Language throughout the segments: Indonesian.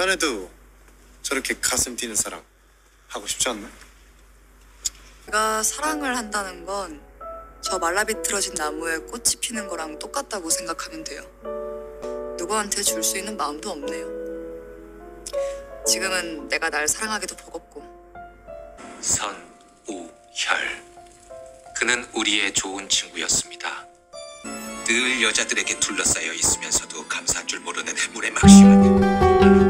자네도 저렇게 가슴 뛰는 사랑 하고 싶지 않나? 내가 사랑을 한다는 건 저 말라비틀어진 나무에 꽃이 피는 거랑 똑같다고 생각하면 돼요. 누구한테 줄 수 있는 마음도 없네요. 지금은 내가 날 사랑하기도 버겁고. 선우혈. 그는 우리의 좋은 친구였습니다. 늘 여자들에게 둘러싸여 있으면서도 감사할 줄 모르는 해물의 막심은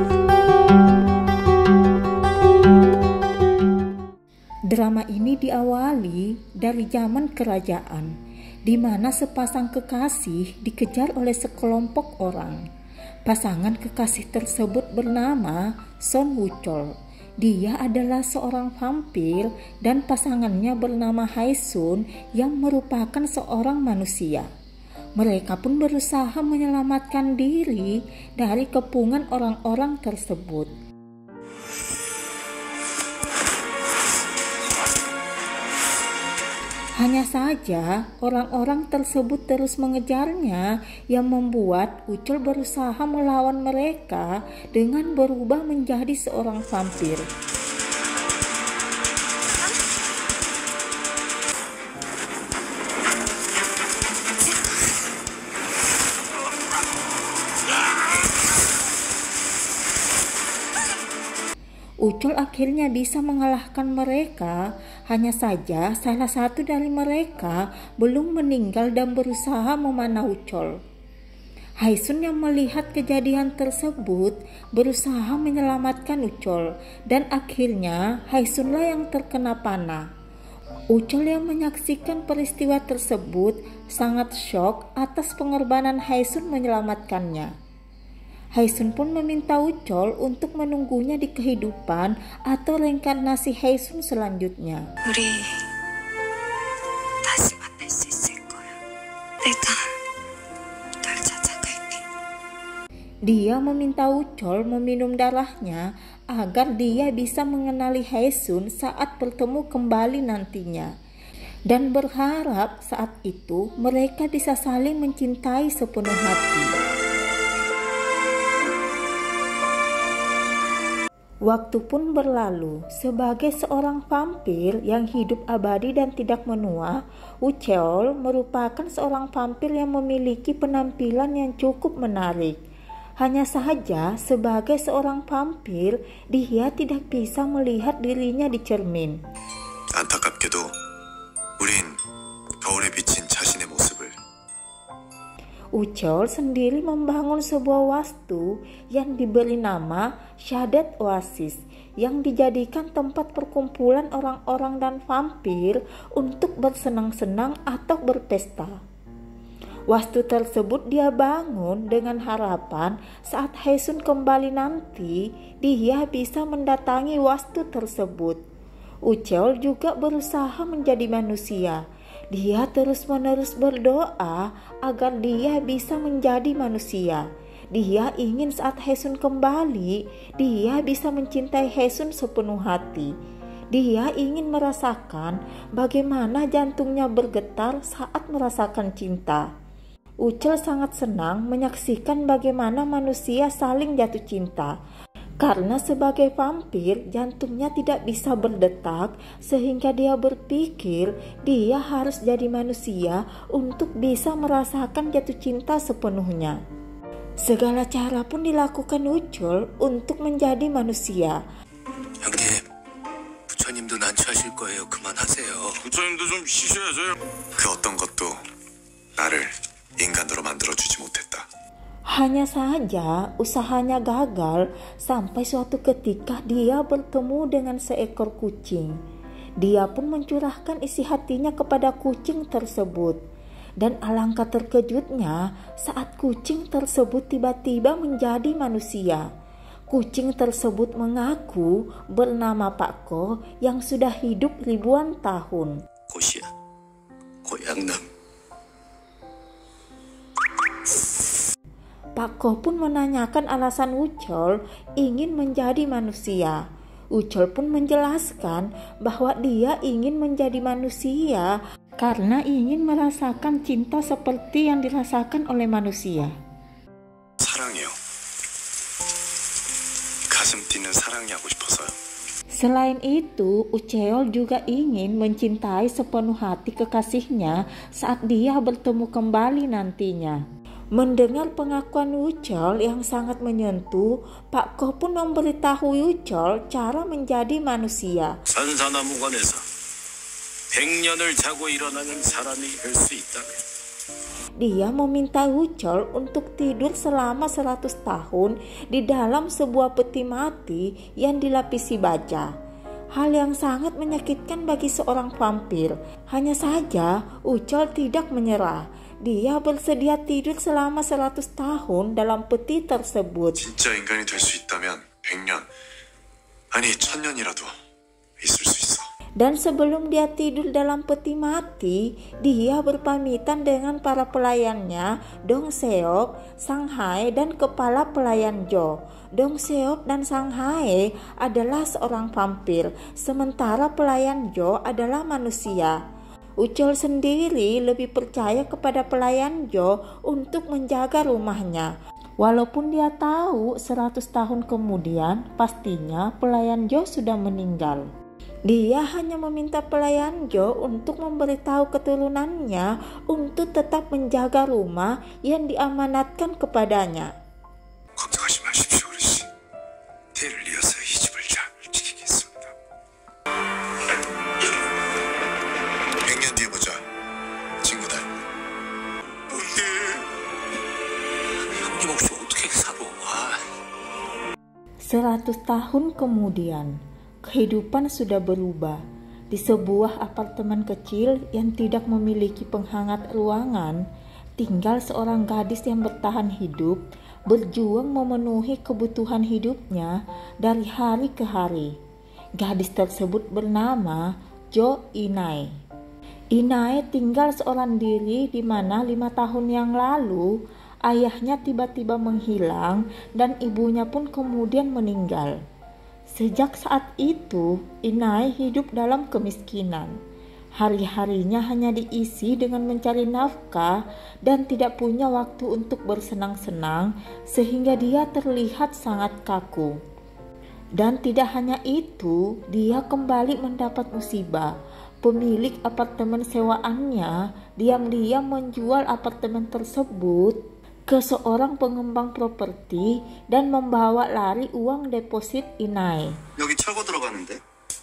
Drama ini diawali dari zaman kerajaan, di mana sepasang kekasih dikejar oleh sekelompok orang. Pasangan kekasih tersebut bernama Son Woo-chol. Dia adalah seorang vampir dan pasangannya bernama Hae-sun yang merupakan seorang manusia. Mereka pun berusaha menyelamatkan diri dari kepungan orang-orang tersebut. Hanya saja orang-orang tersebut terus mengejarnya yang membuat Woo-chol berusaha melawan mereka dengan berubah menjadi seorang vampir. Woo-chol akhirnya bisa mengalahkan mereka, hanya saja salah satu dari mereka belum meninggal dan berusaha memanah Woo-chol. Hae-sun yang melihat kejadian tersebut berusaha menyelamatkan Woo-chol dan akhirnya Hae-sun-lah yang terkena panah. Woo-chol yang menyaksikan peristiwa tersebut sangat syok atas pengorbanan Hae-sun menyelamatkannya. Hae-sun pun meminta Woo-chol untuk menunggunya di kehidupan atau reinkarnasi Hae-sun selanjutnya. 우리 다시 만날 수 있을 거야. 내가 널 찾아갈게. Dia meminta Woo-chol meminum darahnya agar dia bisa mengenali Hae-sun saat bertemu kembali nantinya. Dan berharap saat itu mereka bisa saling mencintai sepenuh hati. Waktu pun berlalu. Sebagai seorang vampir yang hidup abadi dan tidak menua, Woo-chol merupakan seorang vampir yang memiliki penampilan yang cukup menarik. Hanya saja sebagai seorang vampir, dia tidak bisa melihat dirinya di cermin. 안타깝게도 우린 거울에 비친 자신의 모습을 Woo-chol sendiri membangun sebuah wastu yang diberi nama Shadow Oasis yang dijadikan tempat perkumpulan orang-orang dan vampir untuk bersenang-senang atau berpesta. Wastu tersebut dia bangun dengan harapan saat Hae-sun kembali nanti dia bisa mendatangi wastu tersebut. Woo-chol juga berusaha menjadi manusia. Dia terus-menerus berdoa agar dia bisa menjadi manusia. Dia ingin saat Hae-sun kembali, dia bisa mencintai Hae-sun sepenuh hati. Dia ingin merasakan bagaimana jantungnya bergetar saat merasakan cinta. Woo-chol sangat senang menyaksikan bagaimana manusia saling jatuh cinta. Karena sebagai vampir, jantungnya tidak bisa berdetak sehingga dia berpikir dia harus jadi manusia untuk bisa merasakan jatuh cinta sepenuhnya. Segala cara pun dilakukan Woo-chol untuk menjadi manusia. 형님, 부처님도 난처하실 거예요. 그만하세요. 부처님도 좀 쉬셔야죠. 그 어떤 것도 나를 인간으로 만들어주지 못했다. Hanya saja usahanya gagal sampai suatu ketika dia bertemu dengan seekor kucing. Dia pun mencurahkan isi hatinya kepada kucing tersebut. Dan alangkah terkejutnya saat kucing tersebut tiba-tiba menjadi manusia. Kucing tersebut mengaku bernama Pak Ko yang sudah hidup ribuan tahun. 고시야, 고향남. Pak Ko pun menanyakan alasan Woo-chol ingin menjadi manusia. Woo-chol pun menjelaskan bahwa dia ingin menjadi manusia karena ingin merasakan cinta seperti yang dirasakan oleh manusia. 사랑이요. 가슴 뛰는 사랑이 하고 싶어서요. Selain itu, Ucheol juga ingin mencintai sepenuh hati kekasihnya saat dia bertemu kembali nantinya. Mendengar pengakuan Ucheol yang sangat menyentuh, Pak Ko pun memberitahu Ucheol cara menjadi manusia. 산사나무관에서 100년을 자고 일어나는 사람이 될 수 있다면 Dia meminta Ucheol untuk tidur selama 100 tahun di dalam sebuah peti mati yang dilapisi baja. Hal yang sangat menyakitkan bagi seorang vampir. Hanya saja Ucheol tidak menyerah. Dia bersedia tidur selama 100 tahun dalam peti tersebut. 진짜 인간이 될 수 있다면 100년, 아니 1000년이라도 있을 수 있어. Dan sebelum dia tidur dalam peti mati, dia berpamitan dengan para pelayannya, Dong Seok, Sang Hae, dan kepala pelayan Jo. Dong Seok dan Sang Hae adalah seorang vampir, sementara pelayan Jo adalah manusia. Ucheol sendiri lebih percaya kepada pelayan Jo untuk menjaga rumahnya. Walaupun dia tahu 100 tahun kemudian pastinya pelayan Jo sudah meninggal. Dia hanya meminta pelayan Jo untuk memberitahu keturunannya untuk tetap menjaga rumah yang diamanatkan kepadanya. 걱정하지 마십시오, 어르신. 대를 이어서 이 집을 잘 지키겠습니다. 100년 뒤에 보자, 친구들. 형님 없이 어떻게 살아? 100 tahun kemudian, kehidupan sudah berubah. Di sebuah apartemen kecil yang tidak memiliki penghangat ruangan, tinggal seorang gadis yang bertahan hidup, berjuang memenuhi kebutuhan hidupnya dari hari ke hari. Gadis tersebut bernama Jo Inae. Inae tinggal seorang diri di mana 5 tahun yang lalu ayahnya tiba-tiba menghilang dan ibunya pun kemudian meninggal. Sejak saat itu, Inae hidup dalam kemiskinan. Hari-harinya hanya diisi dengan mencari nafkah dan tidak punya waktu untuk bersenang-senang sehingga dia terlihat sangat kaku. Dan tidak hanya itu, dia kembali mendapat musibah. Pemilik apartemen sewaannya diam-diam menjual apartemen tersebut ke seorang pengembang properti dan membawa lari uang deposit Inae. 여기 철거 들어가는데.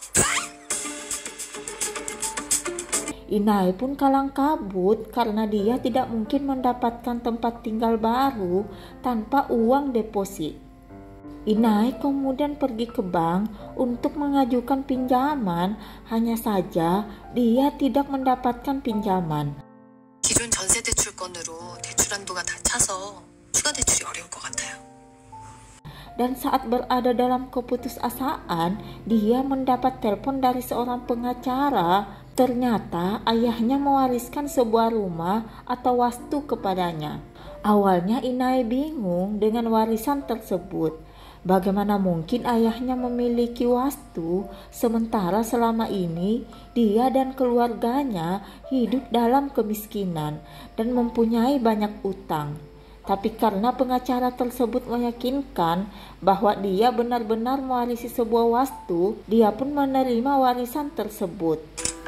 Inae pun kalang kabut karena dia tidak mungkin mendapatkan tempat tinggal baru tanpa uang deposit. Inae kemudian pergi ke bank untuk mengajukan pinjaman, hanya saja dia tidak mendapatkan pinjaman. 기존 전세 대출건으로 대출 한도가 다 차서 추가 대출이 어려울 것 같아요. Dan saat berada dalam keputusasaan, dia mendapat telepon dari seorang pengacara. Ternyata ayahnya mewariskan sebuah rumah atau wastu kepadanya. Awalnya Inae bingung dengan warisan tersebut. Bagaimana mungkin ayahnya memiliki wastu, sementara selama ini dia dan keluarganya hidup dalam kemiskinan dan mempunyai banyak utang. Tapi karena pengacara tersebut meyakinkan bahwa dia benar-benar mewarisi sebuah wastu, dia pun menerima warisan tersebut.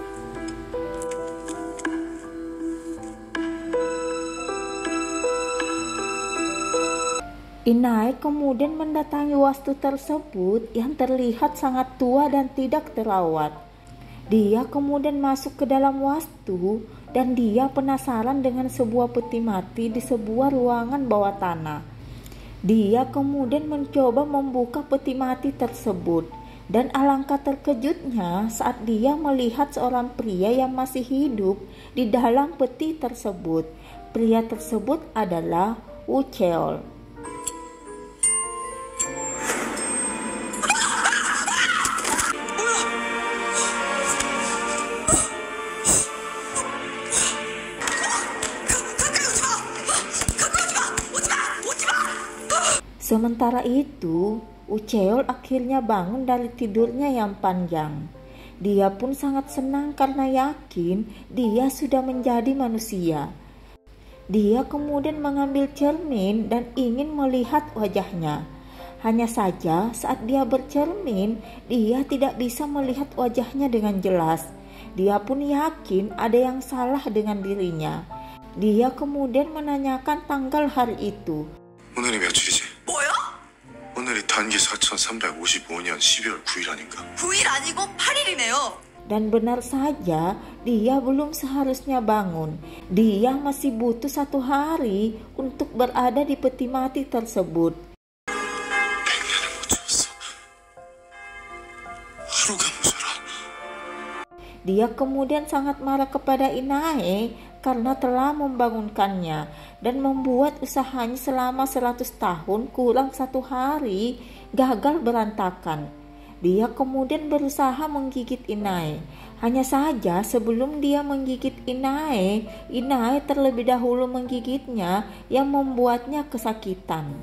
Inae kemudian mendatangi wastu tersebut yang terlihat sangat tua dan tidak terawat. Dia kemudian masuk ke dalam wastu dan dia penasaran dengan sebuah peti mati di sebuah ruangan bawah tanah. Dia kemudian mencoba membuka peti mati tersebut dan alangkah terkejutnya saat dia melihat seorang pria yang masih hidup di dalam peti tersebut. Pria tersebut adalah Ucheol. Sementara itu, Ucheol akhirnya bangun dari tidurnya yang panjang. Dia pun sangat senang karena yakin dia sudah menjadi manusia. Dia kemudian mengambil cermin dan ingin melihat wajahnya. Hanya saja saat dia bercermin, dia tidak bisa melihat wajahnya dengan jelas. Dia pun yakin ada yang salah dengan dirinya. Dia kemudian menanyakan tanggal hari itu. 오늘이 며칠이지? 뭐요? 오늘이 단기 4355년 12월 9일 아닌가? 9일 아니고 8일이네요. Dan benar saja, dia belum seharusnya bangun. Dia masih butuh 1 hari untuk berada di peti mati tersebut. 100년을 못 죽었어. 하루가 모자라. Dia kemudian sangat marah kepada Inae karena telah membangunkannya dan membuat usahanya selama 100 tahun kurang 1 hari gagal berantakan. Dia kemudian berusaha menggigit Inae. Hanya saja sebelum dia menggigit Inae, Inae terlebih dahulu menggigitnya yang membuatnya kesakitan.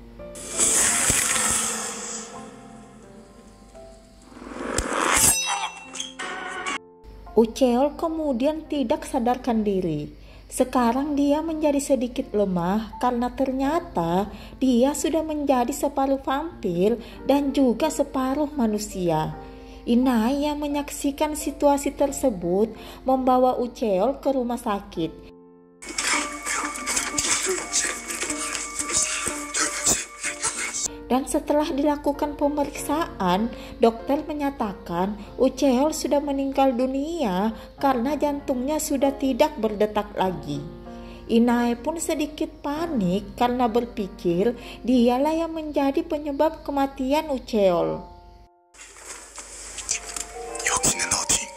Ucheol kemudian tidak sadarkan diri. Sekarang dia menjadi sedikit lemah karena ternyata dia sudah menjadi separuh vampir dan juga separuh manusia. Inae yang menyaksikan situasi tersebut membawa Ucheol ke rumah sakit. Dan setelah dilakukan pemeriksaan, dokter menyatakan Ucheol sudah meninggal dunia karena jantungnya sudah tidak berdetak lagi. Inae pun sedikit panik karena berpikir dialah yang menjadi penyebab kematian Ucheol. 여기는 어디인가?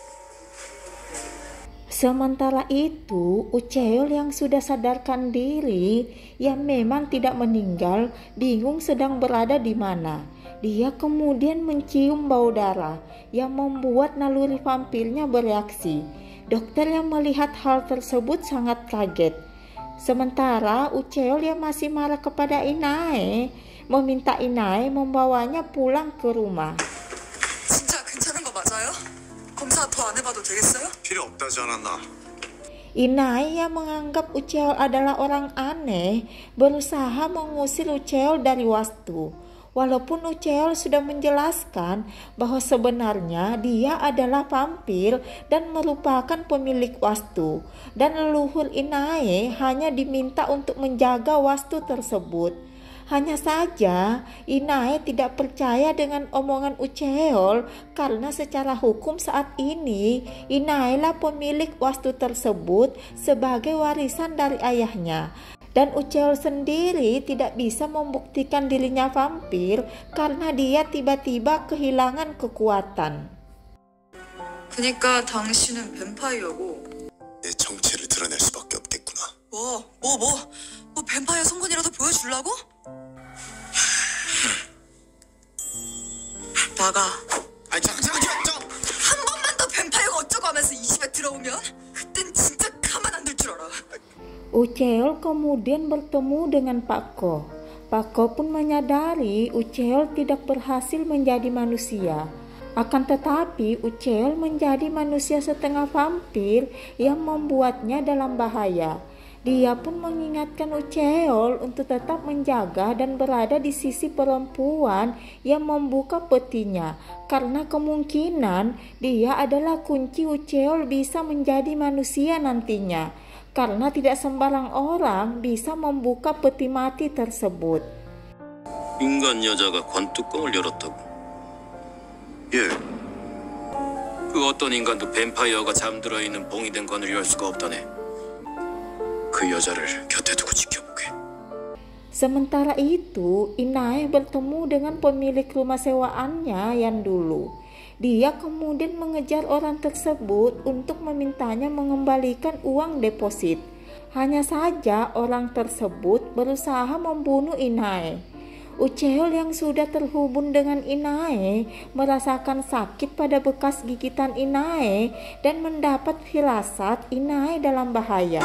Sementara itu, Ucheol yang sudah sadarkan diri, yang memang tidak meninggal, bingung sedang berada di mana. Dia kemudian mencium bau darah yang membuat naluri vampirnya bereaksi. Dokter yang melihat hal tersebut sangat kaget. Sementara Ucheol yang masih marah kepada Inae, meminta Inae membawanya pulang ke rumah. 진짜 괜찮은 거 맞아요? 검사 더 안 해봐도 되겠어요? 필요 없다지 않았나? Inae yang menganggap Ucheol adalah orang aneh berusaha mengusir Ucheol dari Wastu. Walaupun Ucheol sudah menjelaskan bahwa sebenarnya dia adalah vampir dan merupakan pemilik Wastu, dan leluhur Inae hanya diminta untuk menjaga Wastu tersebut. Hanya saja Inae tidak percaya dengan omongan Ucheol karena secara hukum saat ini Inae lah pemilik Wastu tersebut sebagai warisan dari ayahnya. Dan Ucheol sendiri tidak bisa membuktikan dirinya vampir karena dia tiba-tiba kehilangan kekuatan. 그니까 당신은 뱀파이어고. 내 정체를 드러낼 수밖에 없겠구나. 뭐 뱀파이어 성분이라도 보여주려고? 나가. 아니 잠깐. 한 번만 더 뱀파이어가 어쩌고 하면서 이 집에 들어오면 그땐 진짜 가만 안 둘 줄 알아. Ucheol kemudian bertemu dengan Pak Ko. Pak Ko pun menyadari Ucheol tidak berhasil menjadi manusia. Akan tetapi Ucheol menjadi manusia setengah vampir yang membuatnya dalam bahaya. Dia pun mengingatkan Ucheol untuk tetap menjaga dan berada di sisi perempuan yang membuka petinya, karena kemungkinan dia adalah kunci Ucheol bisa menjadi manusia nantinya, karena tidak sembarang orang bisa membuka peti mati tersebut. 인간 여자가 관뚜껑을 열었다고? 예. 그 어떤 인간도 뱀파이어가 잠들어 있는 봉이 된 관을 열 수가 없다네. 그 여자를 곁에 두고 지켜보게. Sementara itu, Inae bertemu dengan pemilik rumah sewaannya yang dulu. Dia kemudian mengejar orang tersebut untuk memintanya mengembalikan uang deposit. Hanya saja orang tersebut berusaha membunuh Inae. Ucheol yang sudah terhubung dengan Inae merasakan sakit pada bekas gigitan Inae dan mendapat firasat Inae dalam bahaya.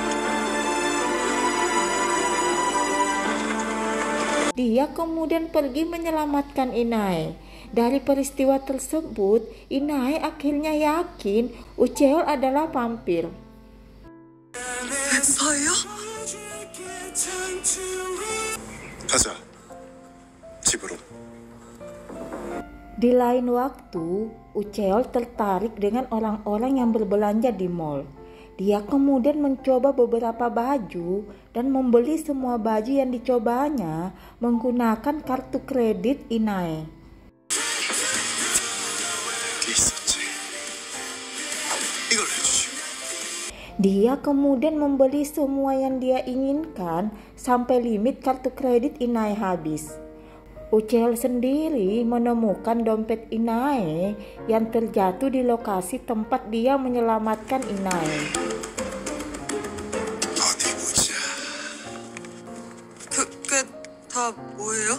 Dia kemudian pergi menyelamatkan Inae. Dari peristiwa tersebut, Inae akhirnya yakin Ucheol adalah vampir. 뱀파이어? 가자. 집으로. Di lain waktu, Ucheol tertarik dengan orang-orang yang berbelanja di mall. Dia kemudian mencoba beberapa baju dan membeli semua baju yang dicobanya menggunakan kartu kredit Inae. 어디 있었지? 이걸 해주시오. Dia kemudian membeli semua yang dia inginkan sampai limit kartu kredit Inae habis. Ucheol sendiri menemukan dompet Inae yang terjatuh di lokasi tempat dia menyelamatkan Inae. 어디 보자. 그게 다 뭐예요?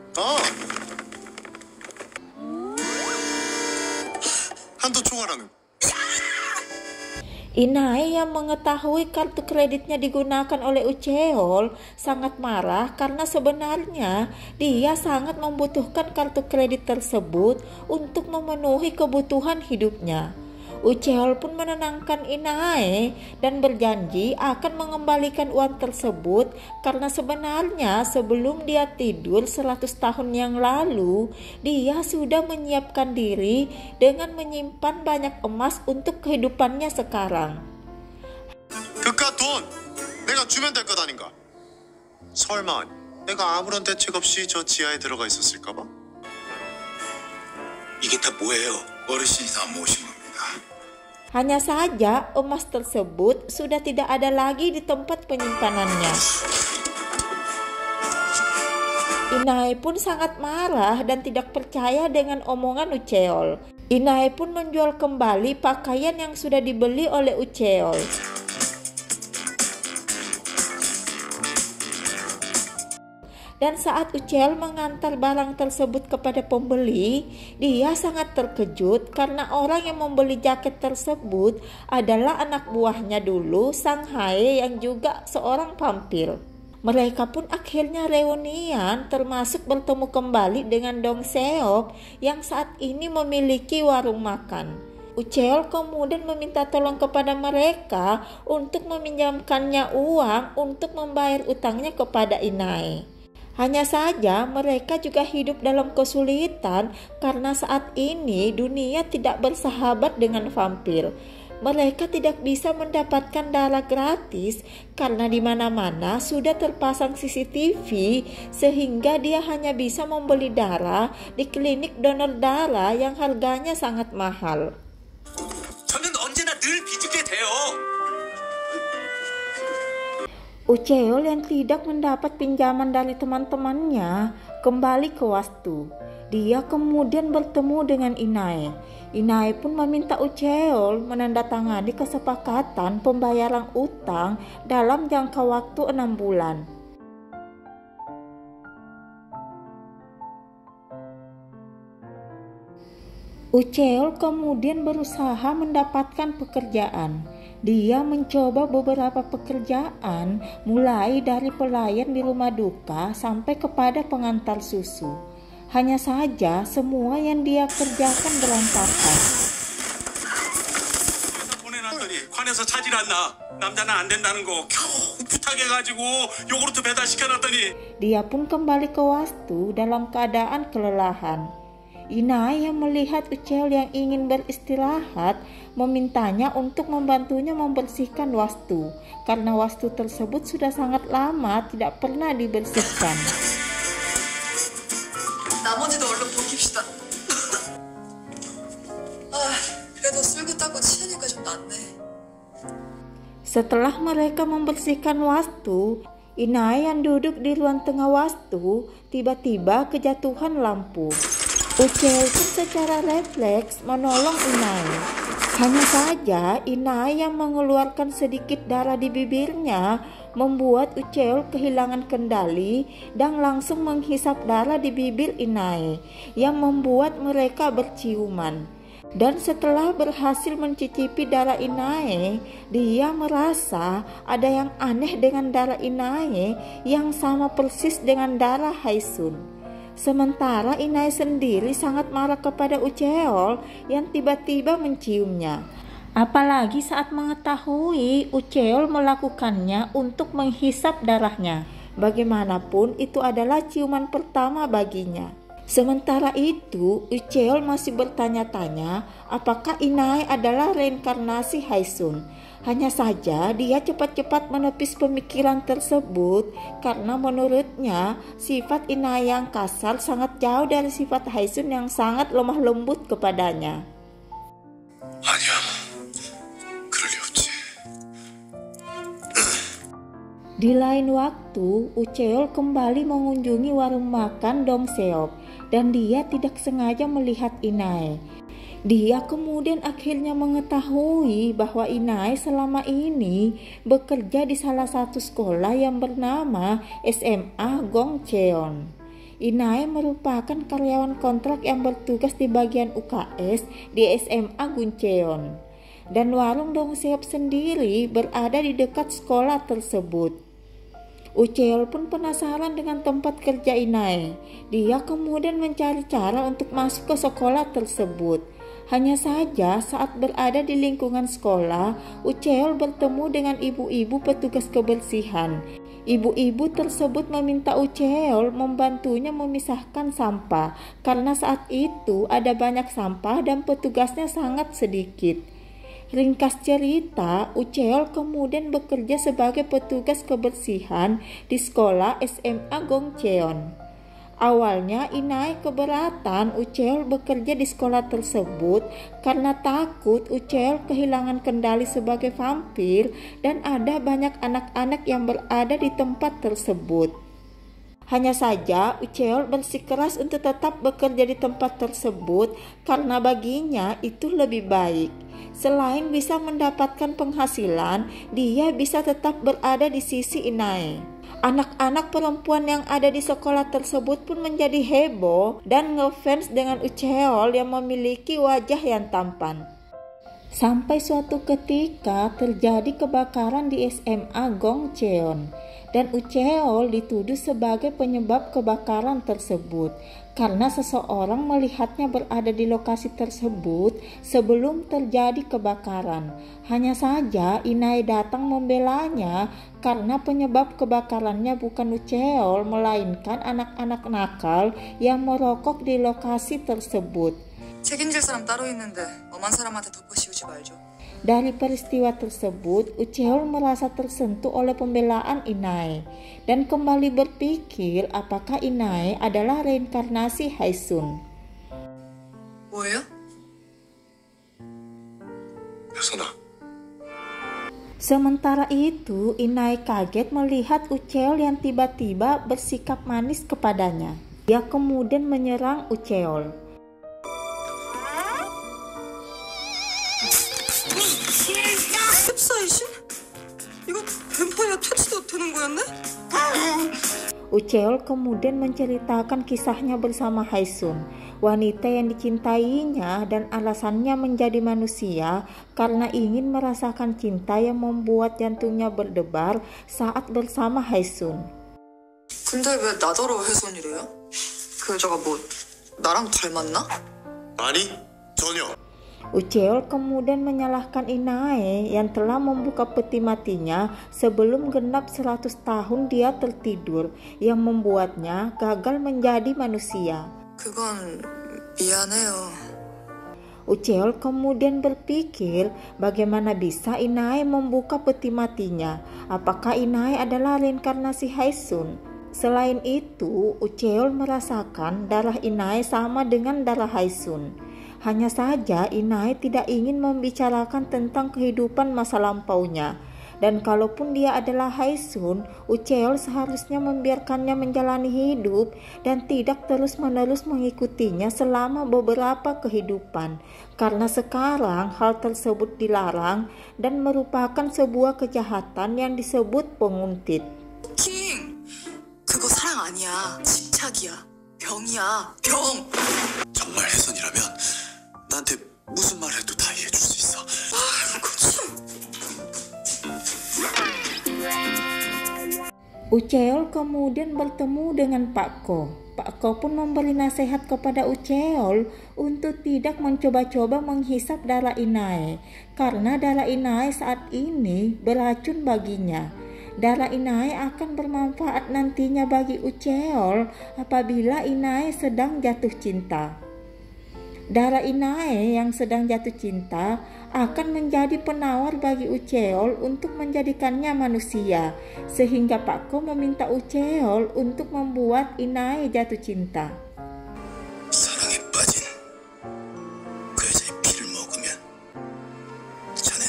한도 초과라는. Inae yang mengetahui kartu kreditnya digunakan oleh Ucheol sangat marah karena sebenarnya dia sangat membutuhkan kartu kredit tersebut untuk memenuhi kebutuhan hidupnya. Ucheol pun menenangkan Inae dan berjanji akan mengembalikan uang tersebut karena sebenarnya sebelum dia tidur 100 tahun yang lalu, dia sudah menyiapkan diri dengan menyimpan banyak emas untuk kehidupannya sekarang. 그깟 돈 내가 주면 될 것 아닌가? 설마 내가 아무런 대책 없이 저 지하에 들어가 있었을까봐? 이게 다 뭐예요? 어르신이 다 모신 겁니다. Hanya saja emas tersebut sudah tidak ada lagi di tempat penyimpanannya. Inae pun sangat marah dan tidak percaya dengan omongan Ucheol. Inae pun menjual kembali pakaian yang sudah dibeli oleh Ucheol. Dan saat Ucheol mengantar barang tersebut kepada pembeli, dia sangat terkejut karena orang yang membeli jaket tersebut adalah anak buahnya dulu, Sang Hae, yang juga seorang vampir. Mereka pun akhirnya reunian, termasuk bertemu kembali dengan Dong Seop yang saat ini memiliki warung makan. Ucheol kemudian meminta tolong kepada mereka untuk meminjamkannya uang untuk membayar utangnya kepada Inae. Hanya saja mereka juga hidup dalam kesulitan karena saat ini dunia tidak bersahabat dengan vampir. Mereka tidak bisa mendapatkan darah gratis karena di mana-mana sudah terpasang CCTV sehingga dia hanya bisa membeli darah di klinik donor darah yang harganya sangat mahal. 저는 언제나 늘 비죽게 돼요. Ucheol yang tidak mendapat pinjaman dari teman-temannya kembali ke Wastu. Dia kemudian bertemu dengan Inae. Inae pun meminta Ucheol menandatangani kesepakatan pembayaran utang dalam jangka waktu 6 bulan. Ucheol kemudian berusaha mendapatkan pekerjaan. Dia mencoba beberapa pekerjaan, mulai dari pelayan di rumah duka sampai kepada pengantar susu. Hanya saja semua yang dia kerjakan berantakan. 보내놨더니 관에서 차질 않나. 남자는 안 된다는 거 겨우 부탁해가지고 요구르트 배달시켜놨더니. Dia pun kembali ke Wastu dalam keadaan kelelahan. Inae yang melihat Ucheol yang ingin beristirahat memintanya untuk membantunya membersihkan Wastu karena Wastu tersebut sudah sangat lama tidak pernah dibersihkan. 나머지도 얼른 벗깁시다. 그래도 쓸고 닦고 치우니까 좀 낫네. Setelah mereka membersihkan Wastu, Inae yang duduk di ruang tengah Wastu tiba-tiba kejatuhan lampu. Ucheol pun secara refleks menolong Inae. Hanya saja Inae yang mengeluarkan sedikit darah di bibirnya membuat Ucheol kehilangan kendali dan langsung menghisap darah di bibir Inae yang membuat mereka berciuman. Dan setelah berhasil mencicipi darah Inae, dia merasa ada yang aneh dengan darah Inae yang sama persis dengan darah Haisun. Sementara Inae sendiri sangat marah kepada Ucheol yang tiba-tiba menciumnya. Apalagi saat mengetahui Ucheol melakukannya untuk menghisap darahnya. Bagaimanapun itu adalah ciuman pertama baginya. Sementara itu, Ucheol masih bertanya-tanya apakah Inae adalah reinkarnasi Haisun. Hanya saja dia cepat-cepat menepis pemikiran tersebut karena menurutnya sifat Inae yang kasar sangat jauh dari sifat Haisun yang sangat lemah lembut kepadanya. 아니야. 그럴 리 없지. Di lain waktu, Ucheol kembali mengunjungi warung makan Dongseok dan dia tidak sengaja melihat Inae. Dia kemudian akhirnya mengetahui bahwa Inae selama ini bekerja di salah satu sekolah yang bernama SMA Gongcheon. Inae merupakan karyawan kontrak yang bertugas di bagian UKS di SMA Gongcheon. Dan warung Dongseok sendiri berada di dekat sekolah tersebut. Ucheol pun penasaran dengan tempat kerja Inae. Dia kemudian mencari cara untuk masuk ke sekolah tersebut. Hanya saja saat berada di lingkungan sekolah, Ucheol bertemu dengan ibu-ibu petugas kebersihan. Ibu-ibu tersebut meminta Ucheol membantunya memisahkan sampah karena saat itu ada banyak sampah dan petugasnya sangat sedikit. Ringkas cerita, Ucheol kemudian bekerja sebagai petugas kebersihan di sekolah SMA Gongcheon. Awalnya Inae keberatan Ucheol bekerja di sekolah tersebut karena takut Ucheol kehilangan kendali sebagai vampir dan ada banyak anak-anak yang berada di tempat tersebut. Hanya saja Ucheol bersikeras untuk tetap bekerja di tempat tersebut karena baginya itu lebih baik. Selain bisa mendapatkan penghasilan, dia bisa tetap berada di sisi Inae. Anak-anak perempuan yang ada di sekolah tersebut pun menjadi heboh dan ngefans dengan Ucheol yang memiliki wajah yang tampan. Sampai suatu ketika terjadi kebakaran di SMA Gongcheon dan Ucheol dituduh sebagai penyebab kebakaran tersebut karena seseorang melihatnya berada di lokasi tersebut sebelum terjadi kebakaran. Hanya saja Inae datang membelanya karena penyebab kebakarannya bukan Ucheol melainkan anak-anak nakal yang merokok di lokasi tersebut. 책임질 사람 따로 있는데 엄한 사람한테 덮어씌우지 말죠. Dari peristiwa tersebut, Ucheol merasa tersentuh oleh pembelaan Inae dan kembali berpikir apakah Inae adalah reinkarnasi Haisun. 뭐예요? 혜선아, Sementara itu, Inae kaget melihat Ucheol yang tiba-tiba bersikap manis kepadanya. Dia kemudian menyerang Ucheol. 캡사이신? 이거 뱀파이어 퇴치도 되는 거였네? Ucheol kemudian menceritakan kisahnya bersama Haisun, wanita yang dicintainya dan alasannya menjadi manusia karena ingin merasakan cinta yang membuat jantungnya berdebar saat bersama Haisun. 근데 왜 나더러 훼손이래요? 그 여자가 뭐 나랑 닮았나? 아니 전혀. Ucheol kemudian menyalahkan Inae yang telah membuka peti matinya sebelum genap 100 tahun dia tertidur yang membuatnya gagal menjadi manusia. 그건 미안해요. Ucheol kemudian berpikir bagaimana bisa Inae membuka peti matinya. Apakah Inae adalah reinkarnasi Haisun? Selain itu, Ucheol merasakan darah Inae sama dengan darah Haisun. Hanya saja Inae tidak ingin membicarakan tentang kehidupan masa lampaunya. Dan kalaupun dia adalah Haisun, Ucheol seharusnya membiarkannya menjalani hidup dan tidak terus-menerus mengikutinya selama beberapa kehidupan. Karena sekarang hal tersebut dilarang dan merupakan sebuah kejahatan yang disebut penguntit. 킹! 그거 사랑 아니야. 집착이야. 병이야. 병! 정말 혜선이라면 나한테 무슨 말 해도 다 이해해 줄 수 있어. Ucheol kemudian bertemu dengan Pak Ko. Pak Ko pun memberi nasihat kepada Ucheol untuk tidak mencoba-coba menghisap darah Inae karena darah Inae saat ini beracun baginya. Darah Inae akan bermanfaat nantinya bagi Ucheol apabila Inae sedang jatuh cinta. Darah Inae yang sedang jatuh cinta akan menjadi penawar bagi Ucheol untuk menjadikannya manusia, sehingga Pak Ko meminta Ucheol untuk membuat Inae jatuh cinta. 사랑에 빠진 그 여자의 피를 먹으면 자넨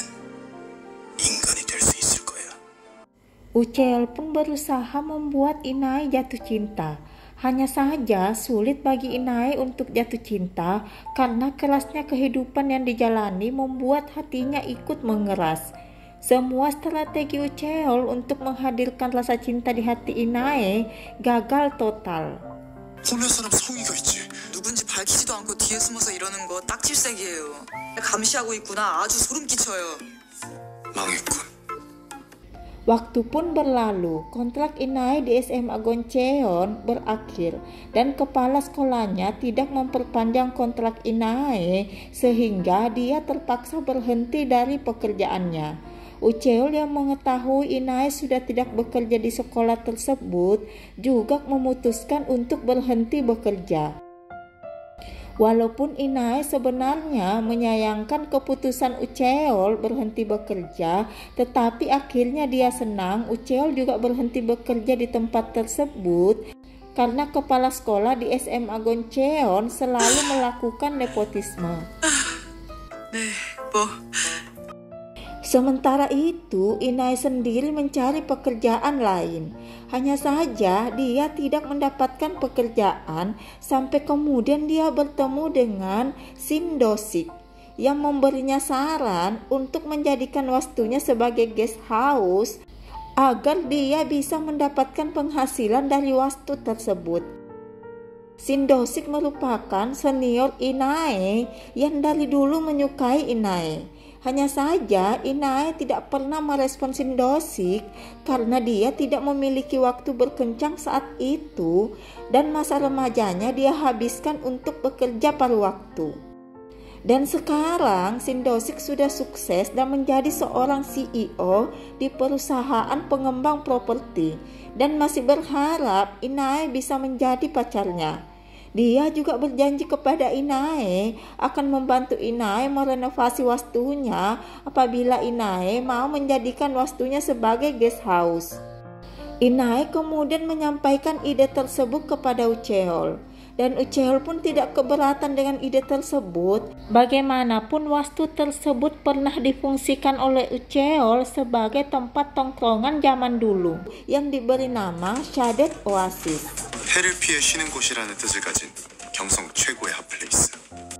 인간이 될 수 있을 거야. Ucheol pun berusaha membuat Inae jatuh cinta. Hanya saja sulit bagi Inae untuk jatuh cinta karena kerasnya kehidupan yang dijalani membuat hatinya ikut mengeras. Semua strategi Ucheol untuk menghadirkan rasa cinta di hati Inae gagal total. 보면 사람 성의가 있지. 누군지 밝히지도 않고 뒤에 숨어서 이러는 거 딱질색이에요. 감시하고 있구나. 아주 소름 끼쳐요. 망했군. Waktu pun berlalu, kontrak Inae di SMA Goncheon berakhir dan kepala sekolahnya tidak memperpanjang kontrak Inae sehingga dia terpaksa berhenti dari pekerjaannya. Ucheol yang mengetahui Inae sudah tidak bekerja di sekolah tersebut juga memutuskan untuk berhenti bekerja. Walaupun Inae sebenarnya menyayangkan keputusan Ucheol berhenti bekerja, tetapi akhirnya dia senang Ucheol juga berhenti bekerja di tempat tersebut karena kepala sekolah di SMA Goncheon selalu melakukan nepotisme. 네, 뭐 Sementara itu, Inae sendiri mencari pekerjaan lain. Hanya saja dia tidak mendapatkan pekerjaan sampai kemudian dia bertemu dengan Shin Do-sik yang memberinya saran untuk menjadikan wastunya sebagai guest house agar dia bisa mendapatkan penghasilan dari wastu tersebut. Shin Do-sik merupakan senior Inae yang dari dulu menyukai Inae. Hanya saja Inae tidak pernah merespon Shin Do-sik karena dia tidak memiliki waktu berkencan saat itu dan masa remajanya dia habiskan untuk bekerja paruh waktu. Dan sekarang Shin Do-sik sudah sukses dan menjadi seorang CEO di perusahaan pengembang properti dan masih berharap Inae bisa menjadi pacarnya. Dia juga berjanji kepada Inae akan membantu Inae merenovasi wastunya apabila Inae mau menjadikan wastunya sebagai guest house. Inae kemudian menyampaikan ide tersebut kepada Ucheol. Dan Ucheol pun tidak keberatan dengan ide tersebut. Bagaimanapun wastu tersebut pernah difungsikan oleh Ucheol sebagai tempat tongkrongan zaman dulu yang diberi nama Shaded Oasis. 해를 피해 쉬는 곳이라는 뜻을 가진 경성 최고의 핫플레이스.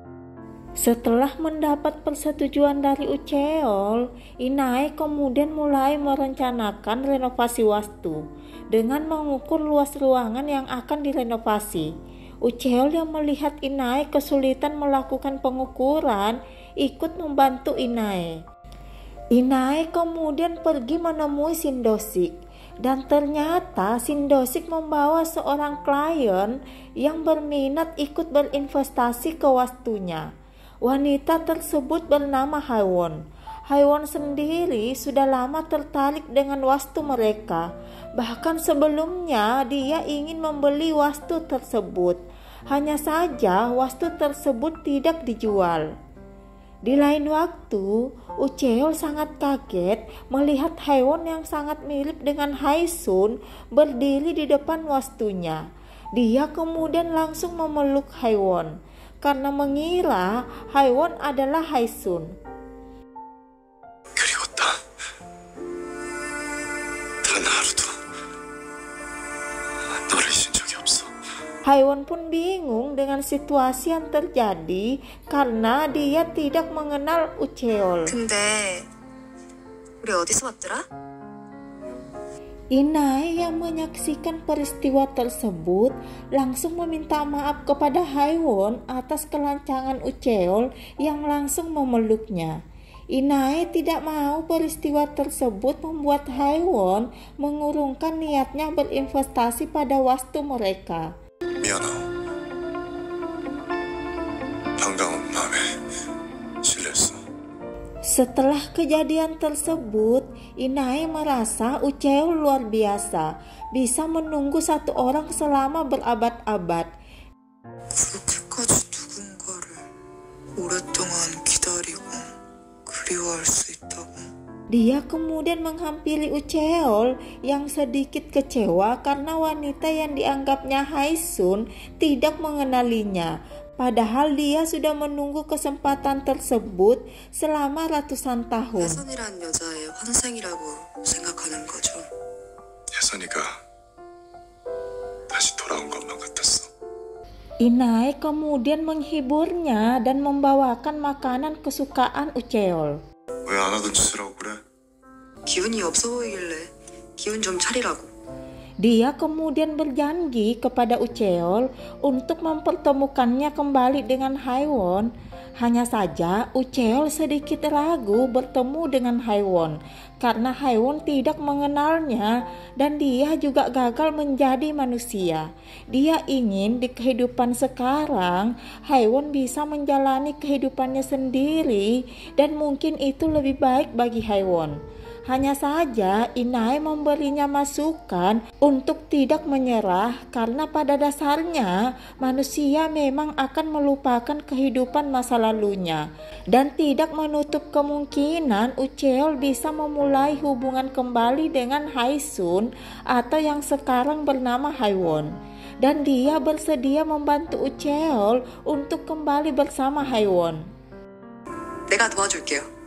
Setelah mendapat persetujuan dari Ucheol, Inae kemudian mulai merencanakan renovasi wastu dengan mengukur luas ruangan yang akan direnovasi. Ucheol yang melihat Inae kesulitan melakukan pengukuran ikut membantu Inae. Inae kemudian pergi menemui Shin Do-sik. Dan ternyata Shin Do-sik membawa seorang klien yang berminat ikut berinvestasi ke wastunya. Wanita tersebut bernama Haewon. Haewon sendiri sudah lama tertarik dengan wastu mereka. Bahkan sebelumnya dia ingin membeli wastu tersebut. Hanya saja wastu tersebut tidak dijual. Di lain waktu, Ucheol sangat kaget melihat Haewon yang sangat mirip dengan Haesun berdiri di depan wastunya. Dia kemudian langsung memeluk Haewon karena mengira Haewon adalah Haesun. 그리웠다. 단 하루도 너를 잊은 적이 없어. Haewon pun bingung dengan situasi yang terjadi karena dia tidak mengenal Ucheol. 근데 우리 어디서 봤더라? Inae yang menyaksikan peristiwa tersebut langsung meminta maaf kepada Haewon atas kelancangan Ucheol yang langsung memeluknya. Inae tidak mau peristiwa tersebut membuat Haewon mengurungkan niatnya berinvestasi pada wastu mereka. 미안하오. 반가운 마음에 실례했어. Setelah kejadian tersebut, Inae merasa Ucheol luar biasa, bisa menunggu satu orang selama berabad-abad. 그렇게까지 누군가를 오랫동안 기다리고 그리워할 수 있다고. Dia kemudian menghampiri Ucheol yang sedikit kecewa karena wanita yang dianggapnya Haisun tidak mengenalinya. Padahal dia sudah menunggu kesempatan tersebut selama ratusan tahun. 혜선이란 여자의 환생이라고 생각하는 거죠. 혜선이가 다시 돌아온 것만 같았어. Inae kemudian menghiburnya dan membawakan makanan kesukaan Ucheol. 왜 안 하던 짓을 하고 그래? 기운이 없어 보이길래 기운 좀 차리라고. Dia kemudian berjanji kepada Ucheol untuk mempertemukannya kembali dengan Haewon. Hanya saja Ucheol sedikit ragu bertemu dengan Haewon karena Haewon tidak mengenalnya dan dia juga gagal menjadi manusia. Dia ingin di kehidupan sekarang Haewon bisa menjalani kehidupannya sendiri dan mungkin itu lebih baik bagi Haewon. Hanya saja Inae memberinya masukan untuk tidak menyerah karena pada dasarnya manusia memang akan melupakan kehidupan masa lalunya dan tidak menutup kemungkinan Ucheol bisa memulai hubungan kembali dengan Haisun atau yang sekarang bernama Haewon. Dan dia bersedia membantu Ucheol untuk kembali bersama Haewon. 내가 도와줄게요.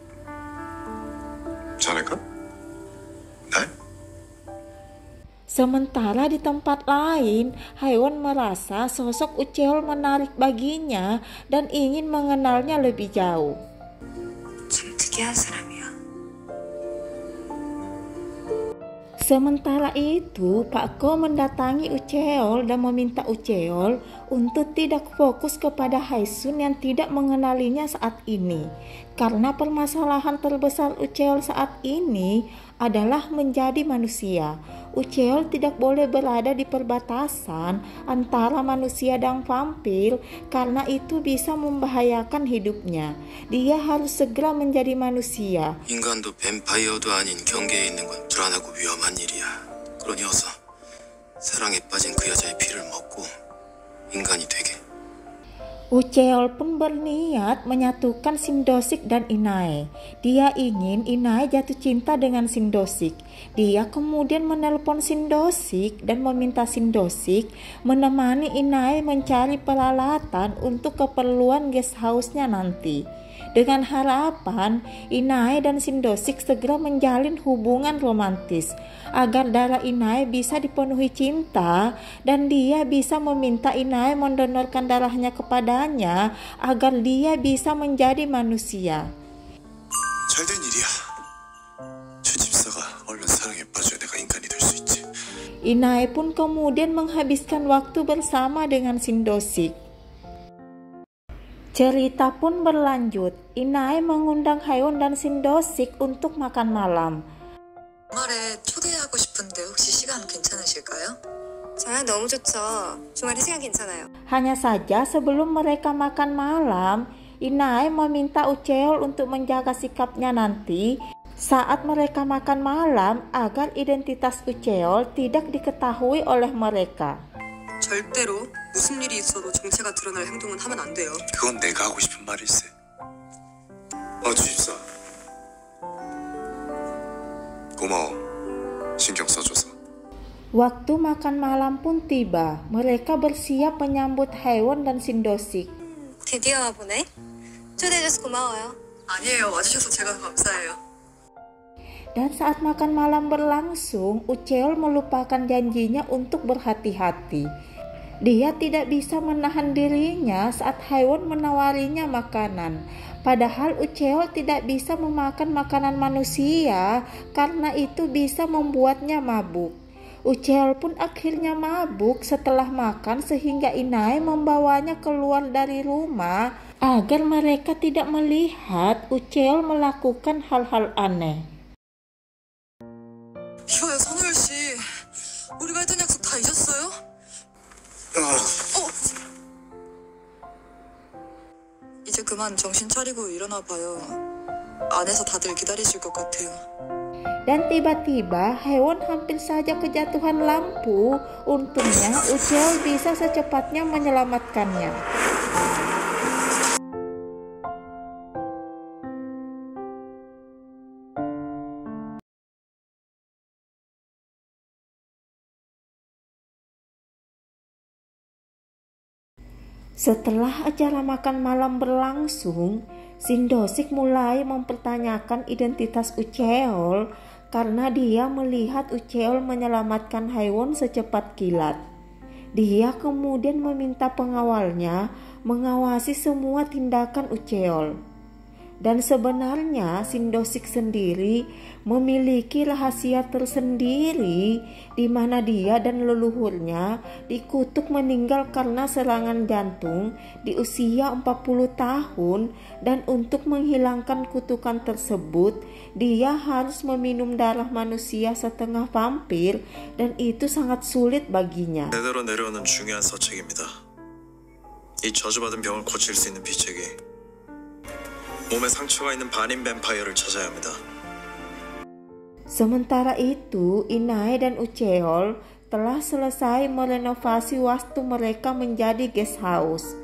자네가? 날? Sementara di tempat lain, Haewon merasa sosok Ucheol menarik baginya dan ingin mengenalnya lebih jauh. 좀 특이한 사람이야. Sementara itu, Pak Ko mendatangi Ucheol dan meminta Ucheol untuk tidak fokus kepada Haisun yang tidak mengenalinya saat ini. Karena permasalahan terbesar Ucheol saat ini adalah menjadi manusia. Ucheol tidak boleh berada di perbatasan antara manusia dan vampir karena itu bisa membahayakan hidupnya. Dia harus segera menjadi manusia. 인간도 뱀파이어도 아닌 경계에 있는 건 불안하고 위험한 일이야. 그러니 어서 사랑에 빠진 그 여자의 피를 먹고 인간이 되게. Ucheol pun berniat menyatukan Sindosik dan Inae. Dia ingin Inae jatuh cinta dengan Sindosik. Dia kemudian menelpon Sindosik dan meminta Sindosik menemani Inae mencari peralatan untuk keperluan guest house-nya nanti. Dengan harapan Inae dan Sindosik segera menjalin hubungan romantis agar darah Inae bisa dipenuhi cinta dan dia bisa meminta Inae mendonorkan darahnya kepadanya agar dia bisa menjadi manusia. 잘된 일이야. 저 집사가 얼른 사랑에 빠져야 내가 인간이 될 수 있지. Inae pun kemudian menghabiskan waktu bersama dengan Sindosik. Cerita pun berlanjut. Inae mengundang Haewon dan Sindosik untuk makan malam. 주말에 초대하고 싶은데 혹시 시간 괜찮으실까요? 저야 너무 좋죠. 주말에 시간 괜찮아요. Hanya saja sebelum mereka makan malam, Inae meminta Ucheol untuk menjaga sikapnya nanti saat mereka makan malam agar identitas Ucheol tidak diketahui oleh mereka. 절대로 무슨 일이 있어도 정체가 드러날 행동은 하면 안 돼요. 그건 내가 하고 싶은 말일세. 주집사. 고마워. 신경 써줘서. Waktu makan malam pun tiba. Mereka bersiap menyambut Haewon dan Sindosik. 드디어 와보네. 초대해줘서 고마워요. 아니에요. 와주셔서 제가 감사해요. Dan saat makan malam berlangsung, Ucheol melupakan janjinya untuk berhati-hati. Dia tidak bisa menahan dirinya saat Haewon menawarinya makanan. Padahal Ucheol tidak bisa memakan makanan manusia karena itu bisa membuatnya mabuk. Ucheol pun akhirnya mabuk setelah makan sehingga Inae membawanya keluar dari rumah agar mereka tidak melihat Ucheol melakukan hal-hal aneh. 이봐요, 선우열 씨. 우리가 했던 약속 다 잊었어요? 이제 그만 정신 차리고 일어나 봐요. 안에서 다들 기다리실 것 같아요. Dan tiba-tiba Haewon hampir saja kejatuhan lampu. Untungnya Ucheol bisa secepatnya menyelamatkannya. Setelah acara makan malam berlangsung, Shin Do-sik mulai mempertanyakan identitas Ucheol karena dia melihat Ucheol menyelamatkan Haewon secepat kilat. Dia kemudian meminta pengawalnya mengawasi semua tindakan Ucheol. Dan sebenarnya Shin Do-sik sendiri memiliki rahasia tersendiri di mana dia dan leluhurnya dikutuk meninggal karena serangan jantung di usia 40 tahun, dan untuk menghilangkan kutukan tersebut dia harus meminum darah manusia setengah vampir, dan itu sangat sulit baginya. 대대로 내려오는 중요한 서책입니다. 이 저주받은 병을 고칠 수 있는 비책이 몸에 상처가 있는 반인 뱀파이어를 찾아야 합니다. Sementara itu, Inae dan Ucheol telah selesai merenovasi wastu mereka menjadi guest house.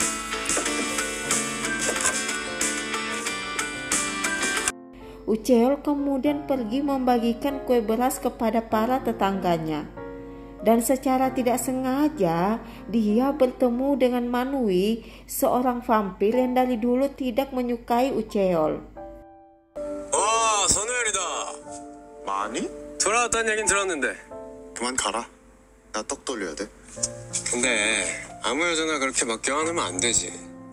Ucheol kemudian pergi membagikan kue beras kepada para tetangganya. Dan secara tidak sengaja dia bertemu dengan Manwi, seorang vampir yang dari dulu tidak menyukai Ucheol. 선우열이다. 많이? 돌아왔다는 얘긴 들었는데. 그만 가라. 나 떡 돌려야 돼. 근데 아무 여자나 그렇게 막 껴안으면 안 되지.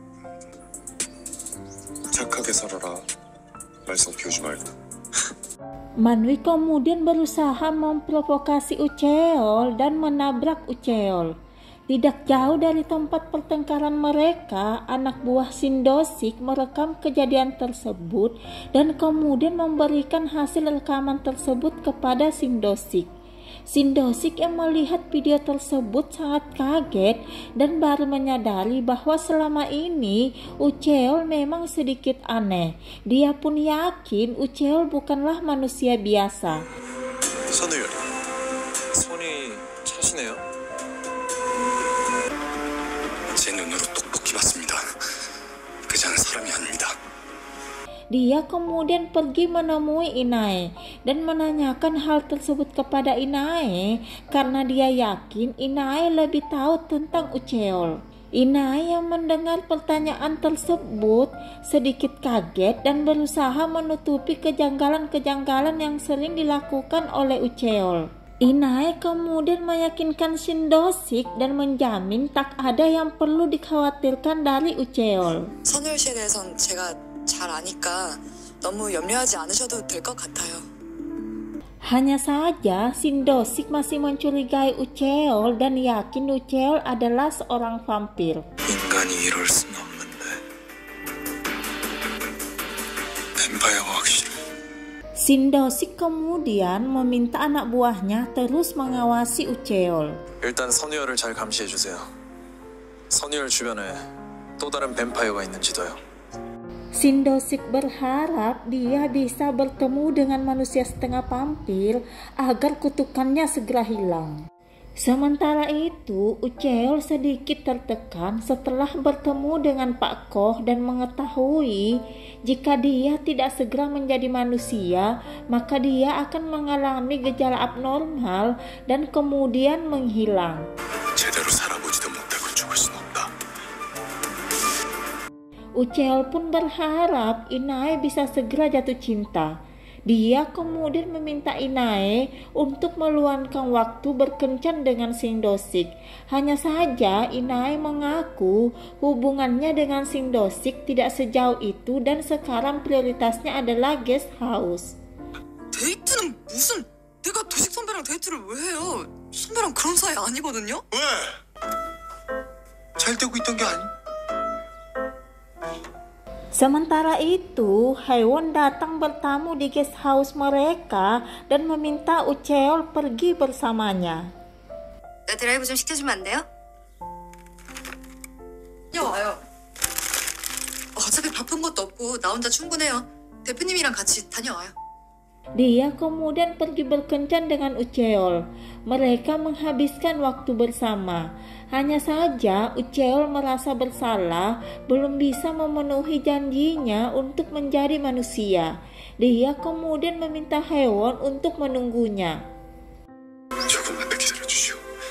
착하게 살아라. 말썽 피우지 말고. Manwi kemudian berusaha memprovokasi Ucheol dan menabrak Ucheol. Tidak jauh dari tempat pertengkaran mereka, anak buah Shin Do-sik merekam kejadian tersebut dan kemudian memberikan hasil rekaman tersebut kepada Shin Do-sik. Shin Do-sik yang melihat video tersebut sangat kaget dan baru menyadari bahwa selama ini Ucheol memang sedikit aneh. Dia pun yakin Ucheol bukanlah manusia biasa. 선우열, 손이 차시네요. 제 눈으로 똑똑히 봤습니다. 그냥 사람이 아닙니다. Dia kemudian pergi menemui Inae dan menanyakan hal tersebut kepada Inae karena dia yakin Inae lebih tahu tentang Ucheol. Inae yang mendengar pertanyaan tersebut sedikit kaget dan berusaha menutupi kejanggalan-kejanggalan yang sering dilakukan oleh Ucheol. Inae kemudian meyakinkan Shin Do-sik dan menjamin tak ada yang perlu dikhawatirkan dari Ucheol. 선우열 씨에 대해선 제가 잘 아니까 너무 염려하지 않으셔도 될 것 같아요. Hanya saja Shin Do-sik masih mencurigai Ucheol dan yakin Ucheol adalah seorang vampir. 인간이 이럴 수는 없는데. 뱀파이어가 확실해. Shin Do-sik kemudian meminta anak buahnya terus mengawasi Ucheol. 일단 선우열을 잘 감시해주세요. 선우열 주변에 또 다른 뱀파이어가 있는지도요. Shin Do-sik berharap dia bisa bertemu dengan manusia setengah vampir agar kutukannya segera hilang. Sementara itu, Ucheol sedikit tertekan setelah bertemu dengan Pak Koh dan mengetahui jika dia tidak segera menjadi manusia, maka dia akan mengalami gejala abnormal dan kemudian menghilang. 제대로 살아보지도 못하고 죽을 순 없다. Ucheol pun berharap Inae bisa segera jatuh cinta. Dia kemudian meminta Inae untuk meluangkan waktu berkencan dengan Shin Do-sik. Hanya saja Inae mengaku hubungannya dengan Shin Do-sik tidak sejauh itu dan sekarang prioritasnya adalah guest house. 데이트는 무슨... 내가 도식 선배랑 데이트를 왜 해요? 선배랑 그런 사이 아니거든요? 왜? 잘 되고 있던 게 아니? Sementara itu, Haewon datang bertamu di guest house mereka dan meminta Ucheol pergi bersamanya. 나 드라이브 좀 시켜주면 안 돼요? 그냥 와요. 어차피 바쁜 것도 없고 나 혼자 충분해요. 대표님이랑 같이 다녀와요. Dia kemudian pergi berkencan dengan Ucheol. Mereka menghabiskan waktu bersama. Hanya saja Ucheol merasa bersalah belum bisa memenuhi janjinya untuk menjadi manusia. Dia kemudian meminta Haewon untuk menunggunya. 조금만 더 기다려주시오.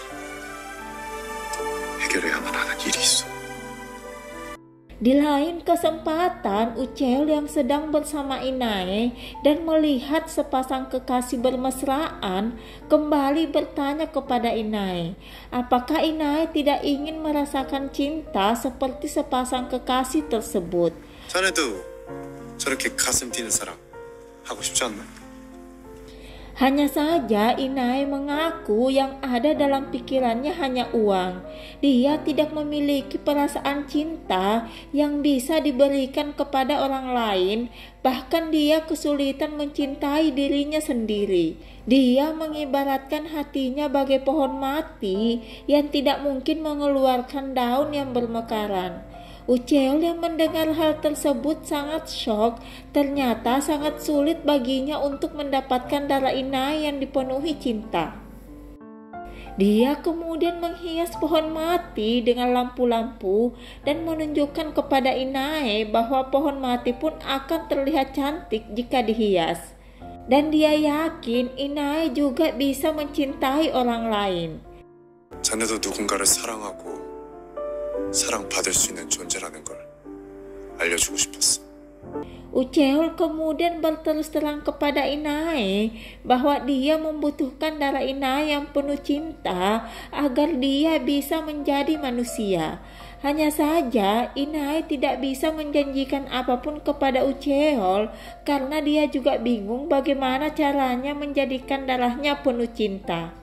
해결해야만 하는 일이 있어. Di lain kesempatan, Ucheol yang sedang bersama Inae dan melihat sepasang kekasih bermesraan kembali bertanya kepada Inae, apakah Inae tidak ingin merasakan cinta seperti sepasang kekasih tersebut. 자네도 저렇게 가슴 뛰는 사랑 하고 싶지 않나? Hanya saja Inae mengaku yang ada dalam pikirannya hanya uang. Dia tidak memiliki perasaan cinta yang bisa diberikan kepada orang lain. Bahkan dia kesulitan mencintai dirinya sendiri. Dia mengibaratkan hatinya bagai pohon mati yang tidak mungkin mengeluarkan daun yang bermekaran. Ucheol yang mendengar hal tersebut sangat syok. Ternyata sangat sulit baginya untuk mendapatkan darah Inae yang dipenuhi cinta. Dia kemudian menghias pohon mati dengan lampu-lampu dan menunjukkan kepada Inae bahwa pohon mati pun akan terlihat cantik jika dihias. Dan dia yakin Inae juga bisa mencintai orang lain. 자네도 누군가를 사랑하고 사랑받을 수 있는 존재라는 걸 알려주고 싶었어. Ucheol kemudian berterus terang kepada Inae bahwa dia membutuhkan darah Inae yang penuh cinta agar dia bisa menjadi manusia. Hanya saja Inae tidak bisa menjanjikan apapun kepada Ucheol karena dia juga bingung bagaimana caranya menjadikan darahnya penuh cinta.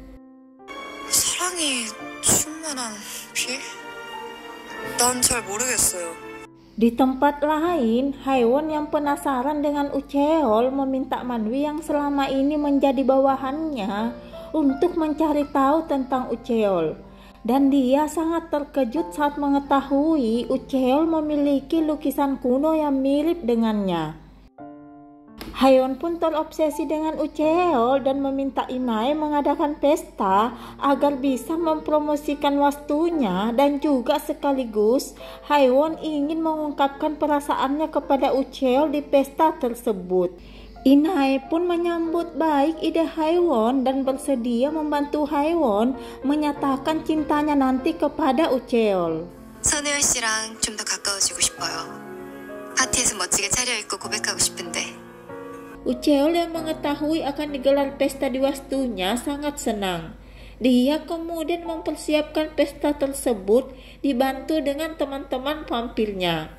사랑이 충만한 피? 난 잘 모르겠어요. Di tempat lain, Haewon yang penasaran dengan Ucheol meminta Manwi yang selama ini menjadi bawahannya untuk mencari tahu tentang Ucheol. Dan dia sangat terkejut saat mengetahui Ucheol memiliki lukisan kuno yang mirip dengannya. Haewon pun terobsesi dengan Ucheol dan meminta Inae mengadakan pesta agar bisa mempromosikan wastunya, dan juga sekaligus Haewon ingin mengungkapkan perasaannya kepada Ucheol di pesta tersebut. Inae pun menyambut baik ide Haewon dan bersedia membantu Haewon menyatakan cintanya nanti kepada Ucheol. 선우열 씨랑 좀 더 가까워지고 싶어요. 파티에서 멋지게 차려입고 고백하고 싶은데. Ucheol yang mengetahui akan digelar pesta di wastunya sangat senang. Dia kemudian mempersiapkan pesta tersebut dibantu dengan teman-teman vampirnya.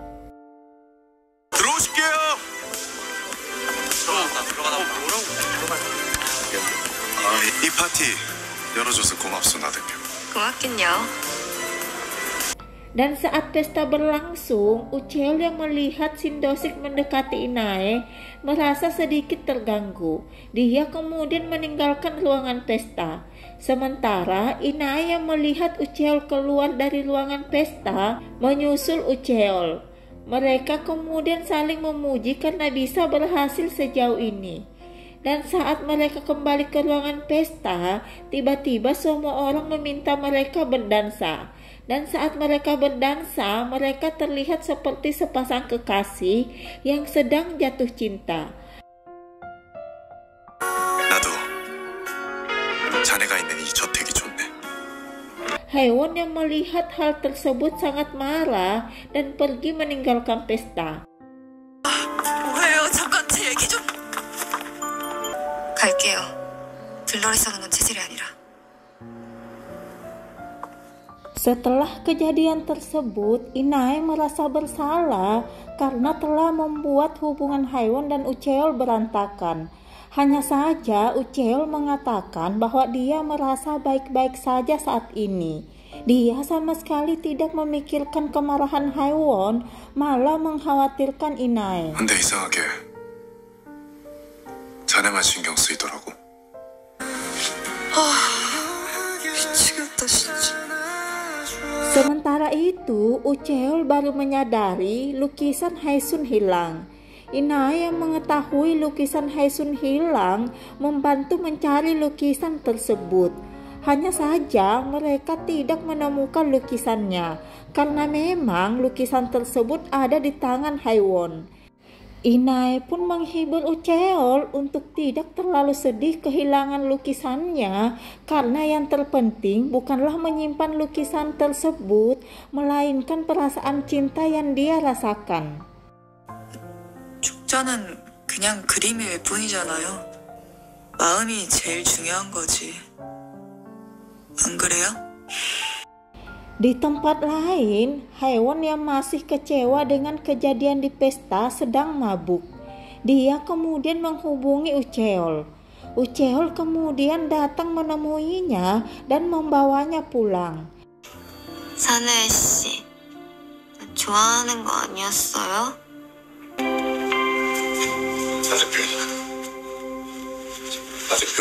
들어오실게요. 이 파티 열어줘서 고맙소 나 대표. 고맙긴요. Dan saat pesta berlangsung, Ucheol yang melihat Sindosik mendekati Inae merasa sedikit terganggu. Dia kemudian meninggalkan ruangan pesta. Sementara Inae yang melihat Ucheol keluar dari ruangan pesta menyusul Ucheol. Mereka kemudian saling memuji karena bisa berhasil sejauh ini. Dan saat mereka kembali ke ruangan pesta, tiba-tiba semua orang meminta mereka berdansa. Dan saat mereka berdansa, mereka terlihat seperti sepasang kekasih yang sedang jatuh cinta. 나도 자네가 있는 이 저택이 좋네. Haewon yang melihat hal tersebut sangat marah dan pergi meninggalkan pesta. 뭐예요? 잠깐 제 얘기 좀. 갈게요. 들러리 써는 건 체질이 아니라. Setelah kejadian tersebut, Inae merasa bersalah karena telah membuat hubungan Haewon dan Ucheol berantakan. Hanya saja Ucheol mengatakan bahwa dia merasa baik-baik saja saat ini. Dia sama sekali tidak memikirkan kemarahan Haewon, malah mengkhawatirkan Inae. 근데 이상하게 자네만 신경 쓰이더라고. 미치겠다 진짜. Sementara itu, Ucheol baru menyadari lukisan Haesun hilang. Inae yang mengetahui lukisan Haesun hilang membantu mencari lukisan tersebut. Hanya saja mereka tidak menemukan lukisannya karena memang lukisan tersebut ada di tangan Haewon. Inae pun menghibur Ucheol untuk tidak terlalu sedih kehilangan lukisannya karena yang terpenting bukanlah menyimpan lukisan tersebut melainkan perasaan cinta yang dia rasakan. 죽자는 그냥 그림일 뿐이잖아요. 마음이 제일 중요한 거지. 안 그래요? Di tempat lain, Haewon yang masih kecewa dengan kejadian di pesta sedang mabuk. Dia kemudian menghubungi Ucheol. Ucheol kemudian datang menemuinya dan membawanya pulang. 사나이 씨, 좋아하는 거 아니었어요? 아직도